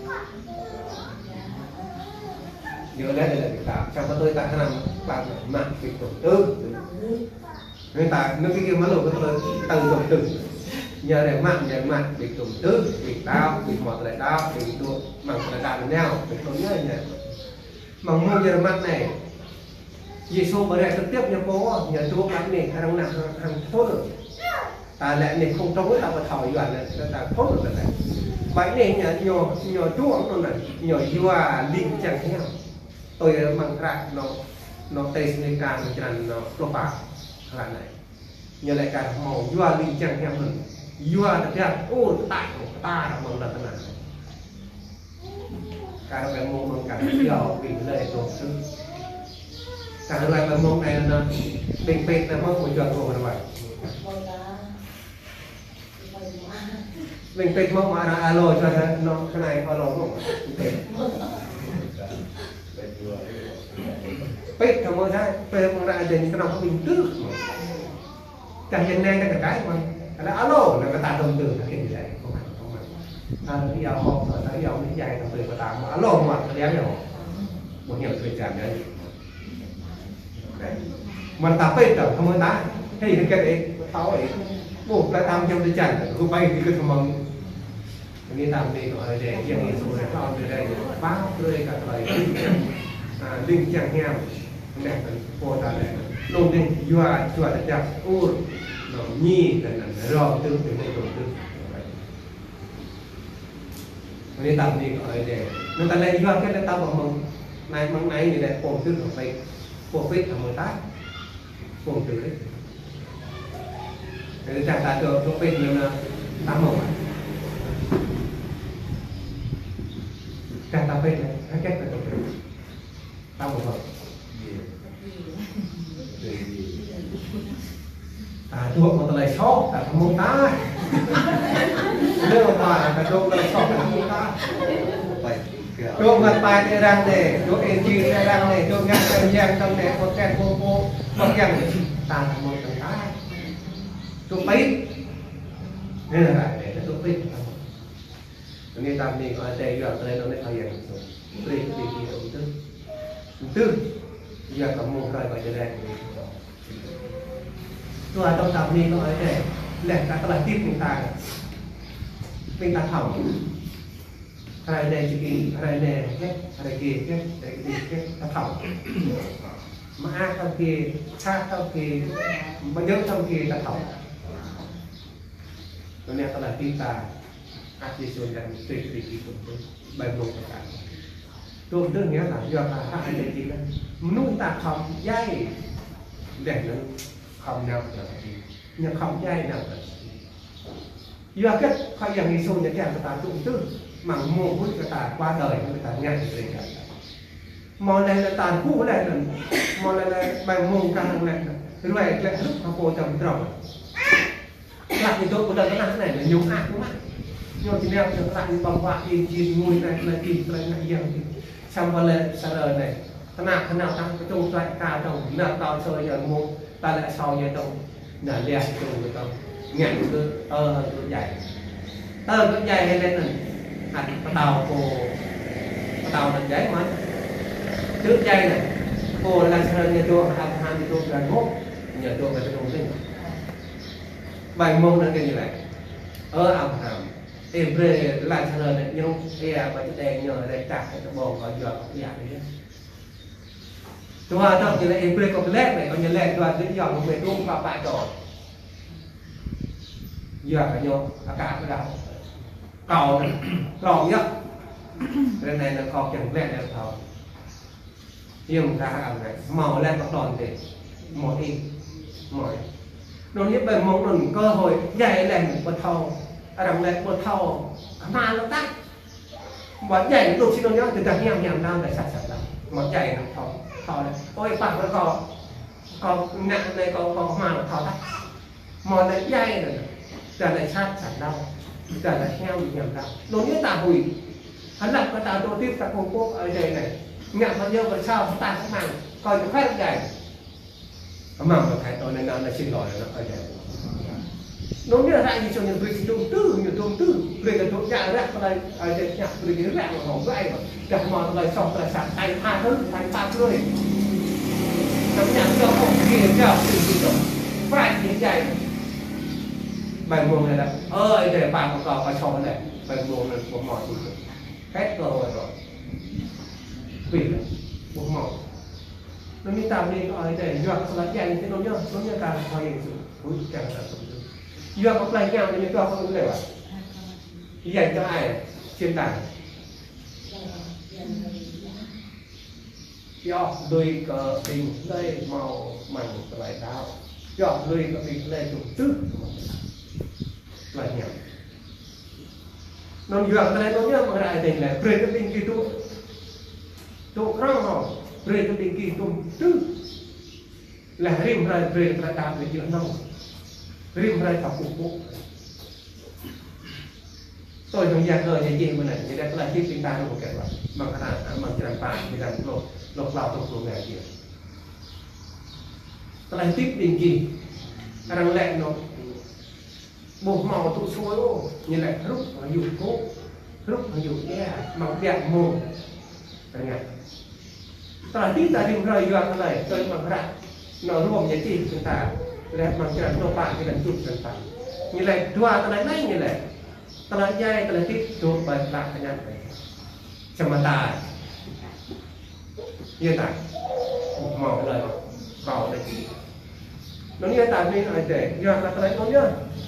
nhớ đây là việc làm trong tôi ta làm bạn mạng việc đầu tư người ta nó cái kia má lùi cái tôi từ đầu tư nhờ để mạng nhờ mạng việc đầu tư việc đau việc mọt lại đau việc đua mạng lại đau với nhau việc tôi nhớ nhỉ mà mua nhờ mạng này Giêsu bởi đây trực tiếp nhờ bố nhờ chúa bánh này hay đang nặng hàng tốt rồi ta lại này không trông với ta và thổi doan này ta tốt được này bánh này nhờ nhờ nhờ chúa ông này nhờ vua linh chẳng thế nào tôi mang ra nó nó tây sinh càng cho nó lo bạc là này như lại cả màu vua linh chẳng theo mình vua thật ra ô tại của ta là mong là thế nào cả cái mong mong cả giàu vì lời tổ sư cả loại cái mong này là bình bình là mong của trường của mình vậy bình bình mong mà alo cho nó cái này alo không Pet kamu dah, pet kamu dah ada ni kenapa pintu? Jangan neng tak terkait man. Ada alo, nak kata dom tu, tak kena jadi. Kalau dia awak, kalau dia awak ni jadi tak boleh kata. Alo, mak dia ni awak. Mungkin kerja ni. Mình tập pet tu, kamu tak? Hei, dekat eh, tahu eh. Buat dah tam jam tu jangan. Aku baik di ketemu. Ini tam ni tu ada yang ni semua tahu ada. Bang, tu dekat lagi. Linh chẳng nghèo đẹp phô ta đẹp luôn đi dọa dọa đẹp đẹp u nó nhi là là rò tư từ đây rồi tư nên tập đi gọi để nên ta lên dọa cái ta bằng mong này mong này thì đẹp phô tư ở đây phô phết ở một tát phô từ đấy để chẳng ta cho phô phết nhiều là tám mong chẳng ta phết này cái cách là tao một phần à chuột một tờ này sót cả thằng mông ta nếu mà ta cả chuột tờ này sót cả thằng mông ta chuột mặt bài để răng này chuột em chi để răng này chuột nhang chân nhang trong này một cái cô cô một cái này ta thằng mông ta chuột bít nên là lại để chuột bít nên tạm thì ở đây giờ đây nó mới thay đổi rồi đây thì thì đầu tư tư giờ có một cái gọi là rồi trong tập này có để để các bạn tiếp chúng ta mình ta thẩm cái này chỉ cái cái này cái cái kia cái cái cái ta thẩm mà ai trong kia khác trong kia mà nhớ trong kia ta thẩm cho nên các bạn tiếp ta áp dụng cho rằng tùy tùy tùy tùy bài một cả tôi đơn nghĩa là do ta hai anh chị lên nuôi ta không dây để nó không nào nhưng không dây nào do cái khai giảng đi xuống những cái người ta tụng tư mà mua bút người ta qua đời người ta nghe được cái món này là tàn cũ này là món này là bằng mông càng này cái này lại lúc mà cô trồng trồng lại thì tôi có đời cái này là nhung ác đúng không nhưng thì neo thì lại bằng quạt thì chỉ mùi này là tìm lại này nhiều trong vấn đề xa lời này thế nào thế nào tăng cái trung loại cao trong nợ to chơi giờ mua ta lại sau như trong nợ liệt trong người trong ngạn cứ tơ hơn cứ dày tơ cứ dày lên lên hạt cái tàu cô cái tàu là giấy mà trước dây này cô là chơi nhà chùa học hai mươi chùa gần mốt nhà chùa là cái trung sinh bài môn là cái như vậy ở ảo hàm em về lại chơi này nhưng e và cái đèn nhờ đây chặt cái bồn ở giờ cái dạng đấy chúng ta trong như là em về có cái led này có như led đoàn đến giờ một người luôn vào bãi rồi giờ phải nhô cả cái đầu cầu này cầu nhất cái này là cầu chẳng led này thôi nhưng ra ảo này màu lên bắt đòn thì một ít mọi nó nhất bài mong đồn cơ hội dạy lên một thầu rằng lên một thầu mà nó tắt một dạy lúc xin nó nhớ từ từ nhầm nhầm nam để sạch sạch lắm một dạy nó thầu thầu này ôi bạn nó có có nặng này có có mà nó thầu tắt một lại dạy rồi giờ lại sát sạch đâu giờ lại theo nhầm đâu nó nhất tà hủy hắn lập cái tà đồ tiếp tại Hồng Quốc ở đây này ngạn bao nhiêu vậy sao ta cũng mang coi cái khác dạy mà mà thấy tôi nên là xin lỗi nó ở đây nó như là tại vì cho những người dùng tư nhiều dùng tư người là thuộc nhà rác ở đây ở đây nhạc người cái rác mà không vậy mà gặp mòn lại xong lại sẵn tay tha thứ tay ta tươi nắm nhạc cho không kia cho sự gì đó phải như vậy bài môn này là ơi để bà một cò và cho này bài môn này một mỏi gì hết rồi rồi vì một mỏi nó mới tạo nên ở đây dọn là dành thế nó nhớ nó nhớ cả thời hình sự cuối càng sản xuất dọn một lần nhau thì mình cho không được à dành cho ai chuyên tài do đôi cờ tình đây màu mảnh cái bài tao chọn người có bị lên chủ tư là nhiều nó nhiều cái nó nhớ mà lại thành là bơi cái bên kia tu tu rong họ bơi cái bên kia tu tư là rim ra bơi ra đạp để chữa nông rim ra tập phục vụ tôi trong gia cơ nhà chị bên này như đây là chiếc tinh ta một cái loại bằng khả năng bằng cái bàn như là lột lột vào trong lột này kia tôi lại tiếp đình kỳ rằng lẹ nó một màu tụ xuôi ô như lại lúc nó dùng cố lúc nó dùng nghe màu đẹp mồm cái này tôi lại tiếp ta đi rời vào cái này tôi bằng khả năng nó rùm nhà chị chúng ta lại bằng cái nó bạn cái lần chụp lần phải như lại đoà tôi lại ngay như này tôi lại dây tôi lại tiếp chụp bài lại cái này chăm mà tài như này một màu cái này vào đây nó như tại vì nói để giờ là cái nó nhá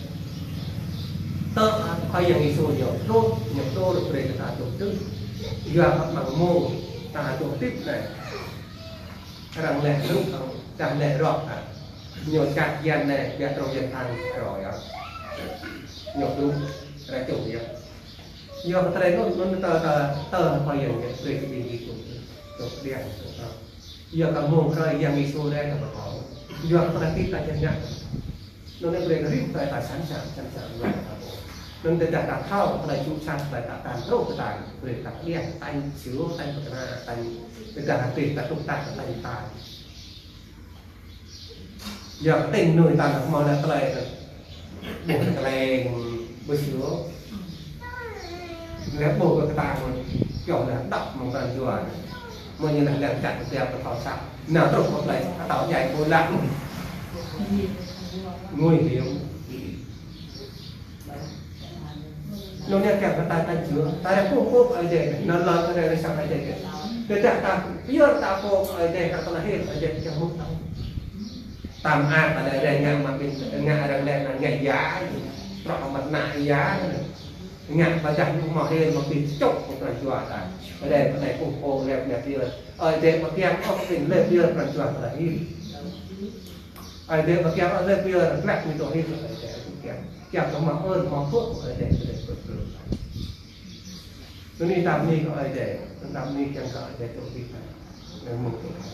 tơ hayอย่างนี้ส่วนเดียวโลดอย่างโลดเปรตตาตัวตึ้งgiờ bằng môตาตัวติ๊บnày rằng lệ lúc rằng lệ rọt à nhiều chặt dàn này để trong dàn thang rồi á nhiều lúc ra chủ gì giờ cái này nó nó tơ tơ tơ hayอย่างนี้เลยที่ดีตัวตัวเรียนgiờ cả mô cáiอย่างนี้ส่วนได้กับเขาgiờ cái này ta chân nhận nó nên về nó rít về tài sản sản sản sản rồi nên để đặt đặt thao cái này chúng sang lại đặt tàn rốt cái tài về đặt điện tay chiếu tay cái này tay để đặt tiền đặt tung tay tay tài giờ cái tình người ta đặt màu là cái này bộ cái này bơi chiếu lấy bộ cái tài mình kiểu là đập một lần rồi mà như là làm chặt theo cái thao sạc nào trục một lại tàu dài vô lặng nguy hiểm nó nghe kẹp cái tay tay chứa tay đã cố cố ở đây nó lo cái này sang ở đây cái trạng ta biết ta cố ở đây ta là hết ở đây trong hút tạm an ở đây đây ngang mà bên ngã đang đây là ngày giá trọ mặt nạ giá ngã và chẳng cũng mò lên mà bị chốc một lần chùa tại ở đây cái này cố cố đẹp đẹp kia ở đây mà kẹp không tình lên kia lần chùa là im ở đây mà kẹp ở đây kia là lạnh như tổ im ở đây cũng kẹp kẹp nó mà ơn mò thuốc ở đây ở đây nó đi làm gì ở đây nó làm gì chẳng có ở đây tổ im này một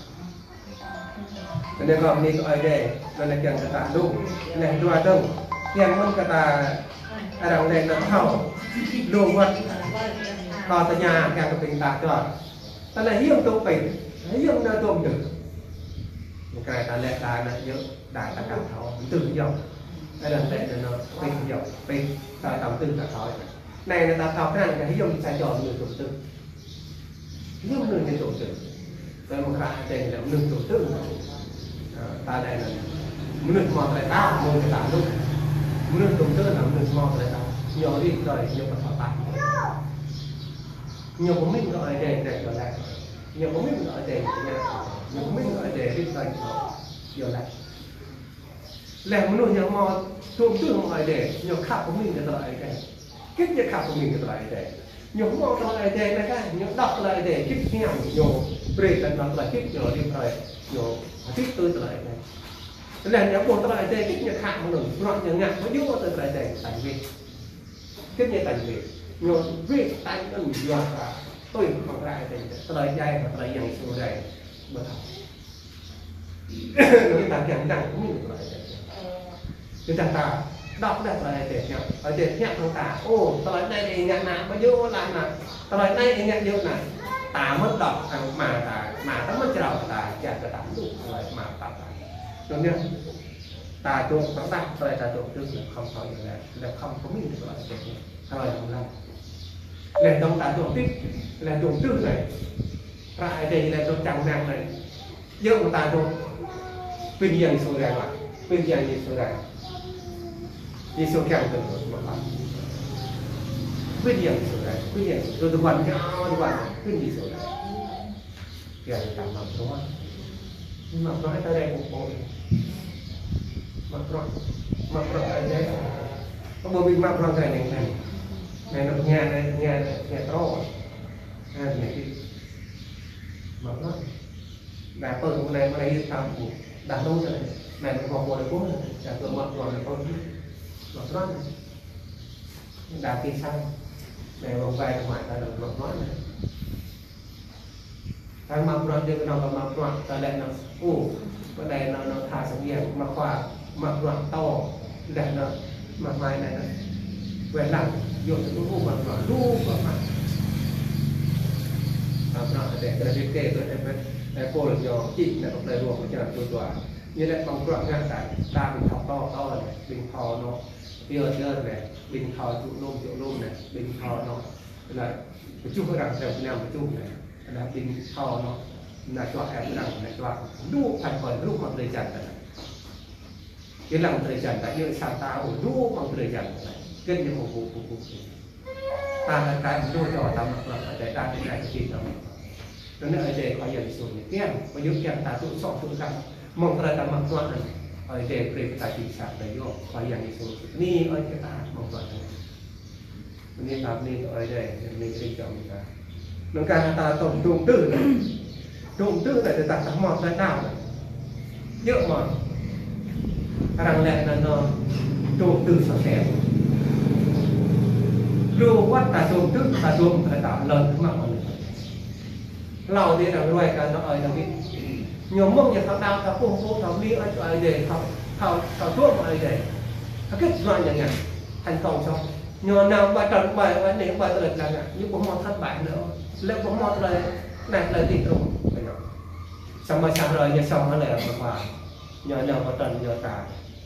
cái nên còn đi ở đây nó là chẳng cả đúng này đua đông kẹp muốn cả ta ở đâu đây nó thâu luôn vật còn tại nhà kẹp cái tình tạ rồi ta là hiếm tụ bình hiếm nơi tôm được một cái ta lệ ta là nhớ đại ta cảm thấu từ dòng đây là lệ nó tinh dòng tinh ta tầm tư ta thói này là ta tháo cái này cái hiếm sai tròn người tổ tư hiếm người người tổ tư đây một cái đây là người tổ tư ta đây là người mò lại ta một cái ta lúc người tổ tư là người mò lại ta nhiều đi rồi nhiều phần thọ tài nhiều của mình gọi để để trở lại nhiều của mình gọi để nhiều của mình gọi để đi dành trở lại làm một nỗi nhiều mò trộm tưởng gọi để nhiều khảo của mình để trở lại đây kết việc khảo của mình để trở lại đây nhiều mò trở lại đây này cái nhiều đọc lại để kết nhau nhiều break là nó lại kết nhiều đi rồi nhiều kết tôi trở lại đây làm nhiều bộ trở lại đây kết việc khảo một nỗi loạn nhiều ngặt có yếu trở lại đây tại vì kết việc tại vì nhiều việc tại nó nhiều cả tôi không lại thì tôi dạy và tôi dạy số này bữa học người ta chẳng chẳng cũng như vậy người ta ta đọc được lại để nhau ở để nhắc người ta ô tôi đây thì nhận nào bao nhiêu làm nào tôi đây thì nhận nhiêu này ta mất đọc mà ta mà ta mất đầu ta chả ta tạm đủ rồi mà ta đúng chưa ta chuột nó ta tôi ta chuột trước không phải như vậy là không có mình được lại để thôi không làm lên trong ta chuột tiếp là chuột trước này tại đây là chuột chẳng năng này giờ người ta chuột bây giờ số này mà bây giờ gì số này đi số kèm từ một lần bây giờ số này bây giờ rồi từ quần nhau từ quần bây giờ số này giờ tạm mặc đúng không nhưng mà nói tới đây cũng có mặc rồi mặc rồi ở đây có bộ bị mặc rồi này này này này nó nhà này nhà nhà to à này mặc nó đã ơn hôm nay hôm nay tao đã lâu rồi này nó có một cái chả tôi mặc rồi nó có nó rất đá kia sang này vòng vai ngoài ta được nó nói này thằng mặc rồi được nó còn mặc rồi ta lại nó u cái này nó nó thả sang nhiều mặc khoa mặc rồi to lại nó mặc mai này về làm dùng cái u mặc rồi lu mặc mặc làm nó để cái cái cái cái cái cô là do chị là một đời ruộng của chợ tôi tỏa như lại bằng quặng ngang tại ta bình thọ to to này bình thọ nó tiêu tiêu này bình thọ trụ lôm trụ lôm này bình thọ nó là cái chung cái đằng theo nam cái chung này là bình thọ nó là chọn em đằng này chọn đu thành phần đu bằng lời chặt này cái lòng lời chặt tại như sao ta ủ đu bằng lời chặt này kết như một vụ vụ vụ ta là cái đu cho ta mặc là để ta để lại cái gì đó nó ở đây có những số những tiền có những tiền ta tụ sọ tụ cam mong ra ta mặc quần này ở đây về ta chỉ sạc đấy rồi có những số ni ở cái ta mong quần này ni làm ni ở đây ni cái chồng ta nó càng ta tổng trung tư này trung tư này ta ta mọt ra nào này nhớ mọt rằng lẽ là nó trung tư sợ thèm lưu quát ta trung tư ta trung ta tạo lời thứ mạngเราที่เราด้วยกันเราเอ่ยเราวิโยมมุ่งอย่างเขาดาวเขาพุ่งพุ่งเขามีอะไรอะไรเด็กเขาเขาเขาทั่วอะไรเด็กเขาคิดว่าอย่างไงthành công xong nhờ nào bài tròn bài bài này bài lời là nhưng cũng mong thất bại nữa lấy cũng mong lời này lời tình trung xong mà xong rồi giờ xong nó lại mà nhờ nào bài tròn nhờ cả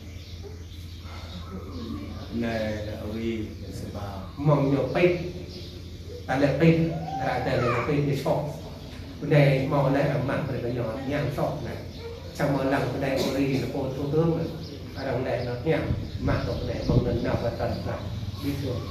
này là vì mong nhờ pin ta lại pin làแต่เลยpin thì xong này màu này là mặn rồi cái nhỏ nhang sọt này trong màu lằng cái này ori là cô thủ tướng này ở đằng này nó nhang mặn rồi này màu lần nào và tận lại đi xuống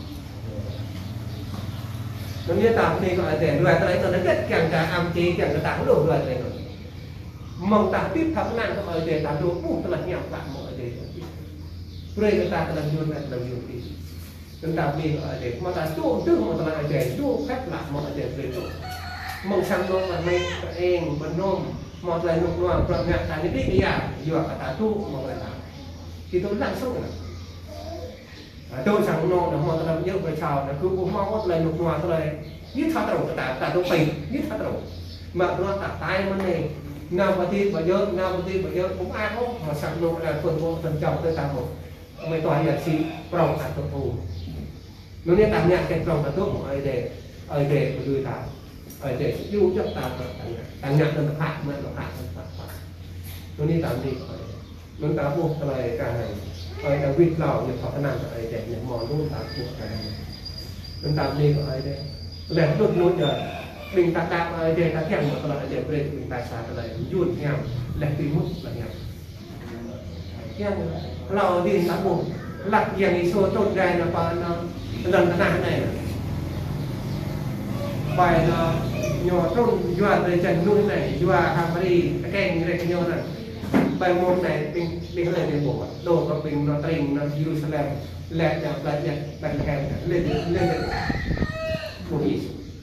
nó như tạm thì gọi để loại cái đấy nó rất càng cả am chi càng cả tảng đồ loại này màu tảng tiếp thắng năng các mọi để tảng đồ cũng tức là nhang bạn mọi để rồi người ta là nhiều này là nhiều thì chúng ta đi gọi để mà ta tu tư mà ta để tu phép lại mọi để về tu mong sang nôm mà mình em mình nôm một lời nục nọ còn ngặt tại những cái gì vừa cả ta tu một lời nào thì tôi làm xong rồi tôi sang nôm là một lần nhớ về chào là cứ cũng mong một lời nục nọ tôi lời nhất thắt đầu ta ta tôi pin nhất thắt đầu mà nó ta tay mình này nào mà đi mà nhớ nào mà đi mà nhớ cũng ai không mà sang nôm là phần một phần trọng tôi ta một mấy tòa nhà xí prong ta tôi tu nó nên tạm nhận cái prong ta tu một ai để ai để của tôi ta ở để du cho ta tăng nhận được phạt mới được phạt phạt phạt nó đi tạm đi nó ta buộc cái cái này ở đặc biệt là những khó khăn ở để những món luôn ta buộc cái này nó tạm đi ở đây để đột nốt rồi mình ta tạm ở đây ta kèm một cái để về mình tài sản cái này dùn nhau để tùy mức là nhau kèmเราđi ta buộc lặtอย่างนี้โซ่ต้นใจนะปะนะดันขนาดไหนbài là nhỏ trong doa đời trần nuôi này doa hàng bari cái này cái nhau này bài môn này mình mình lại để bộ đồ của mình nó trình nó Jerusalem lẹ đẹp lại đẹp đặt kèm lên lên lên một ít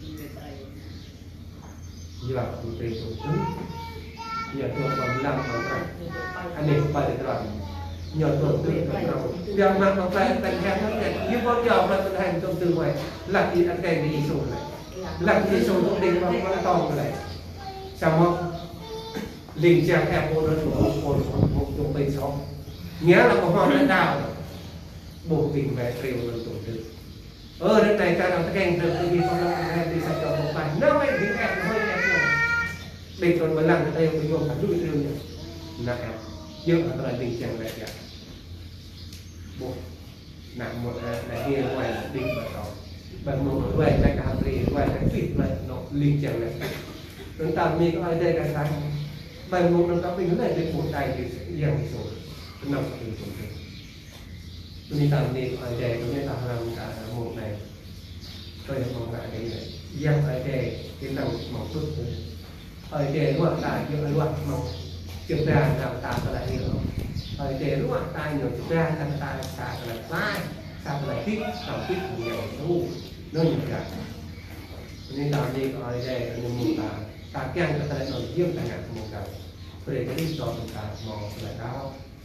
doa của mình số chín giờ tôi còn làm ở đây anh em bài được rồi nhỏ tuổi tự nào giờ mà nó phải đặt kèm nó này như con nhỏ mà mình hành trong từ ngoài là gì đặt kèm đi số này làm gì số nó định bằng con tòng này sao không linh trang hẹp một đôi một một một một bên sáu nghĩa là có hoa lãnh đạo bộ tình về triều lần tổ chức ở đây này ta làm cái kênh được cái gì con làm cái gì sạch cho một bài nó mới bị hẹp hơi hẹp rồi để còn mới làm cái đây mình dùng cả đuôi triều nhỉ là hẹp nhưng mà là linh trang này kìa bộ nặng một là kia ngoài là đinh và đó bằng một loại này là gì loại này fit lại nó linh chẳng này chúng ta mi có ai đây là sao bằng một nó có mình này để một đại thì dạng số năm thì số chúng ta mi có ai đây chúng ta làm cả một này tôi là một cái này dạng ai đây cái nào màu tốt hơn ai đây lúc đại như ai lúc màu chụp ra làm ta lại như không ai đây lúc đại nhiều chụp ra làm ta xả lại vai xả lại tít tạo tít nhiều số nó như vậy nên làm gì ở đây là một ta ta kèm cái này nó riêng cả một cái về cái lý do chúng ta mò lại đó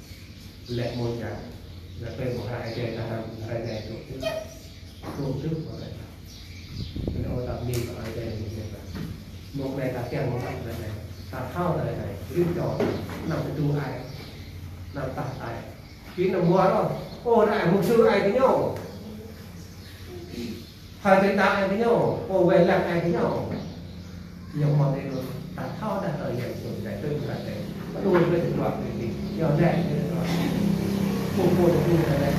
lệ môn cả là tên một hai đề là làm hai đề tổ chức tổ chức của này cái ô tập đi của hai đề như thế này một này là tiền một này này ta thao này này liên trò nằm cái tu ai nằm tạt ai khi nằm mua rồi ô lại một sư ai cái nhau hai cái ta ai cái nhau ô về làm ai cái nhau nhiều món này rồi ta thao đã thời điểm rồi giải tương giải đấy đôi với thực đoạn thì nhờ rẻ như thế đó một một như thế này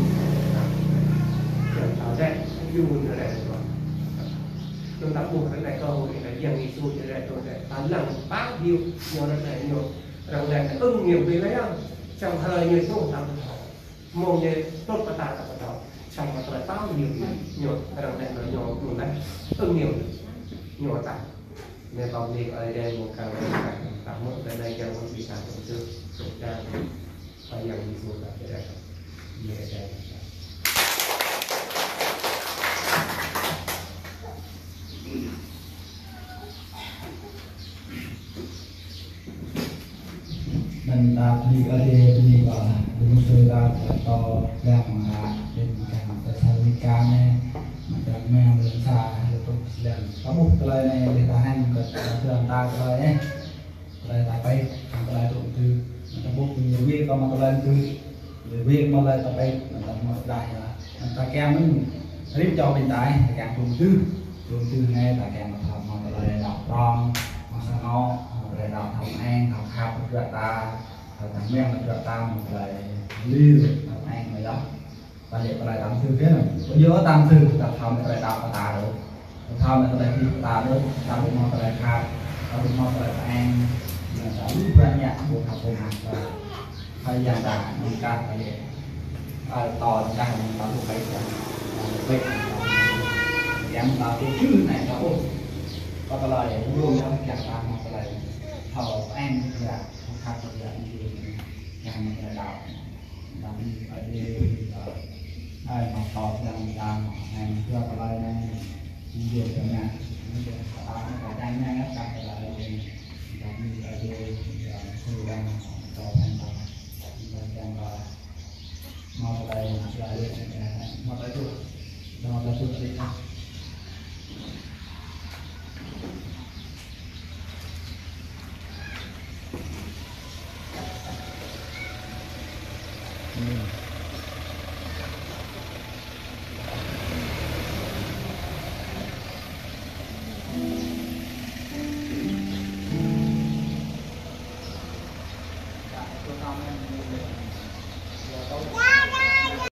kiểu tháo rẻ như như thế này rồi chúng ta buộc cái này câu thì là dần đi xuống như thế này rồi để bán lần bác nhiều nhiều lần này nhiều rằng này là ưng nhiều vì lấy không trong thời người số thằng một như tốt và tài và đó trong mà tôi bao nhiều nhiều rằng này là nhiều nhiều đấy ưng nhiều nhiều tài nên còn đi ở đây một cái cái tạo một cái này cho một vị sản phẩm chưa tổ ra và dần đi xuống là cái đây như cái đây mình ta đi ở đây đi vào đúng rồi ta to làm mà đến càng ta thay ca này mà càng mang lên xa rồi tôi làm có một cái này để ta hành cái thường ta cái này cái ta bay cái này tụng từ ta bút nhiều việc có mà cái này từ việc mà lại ta bay ta một đại là ta kèm mình rít cho bên trái càng tụng từ tụng từ này ta càng làm mà cái này đọc rom mà sao nó rồi đọc thằng anh học học được ta thằng men được ta một lời lưu thằng anh này đó và để cái này làm thư thế này có nhớ tam thư ta thầm cái này đọc ta được thầm cái này khi ta được ta được một cái này khác ta được một cái này anh ta biết quen nhạc buộc học cùng học và thời gian đã đi ca phải để to ra ta được cái việc giảm ta cái chữ này nó có cái lời luôn trong cái ta một cái lời thờ anh là học được là như nhằm một cái đạo làm ở đây ai mà to đang làm hàng chưa cái lời này nhiều cái nhà ta phải đang ngay các cái lời này làm như ở đây tôi đang to anh ta đang là một cái lời là một cái chút một cái chút đi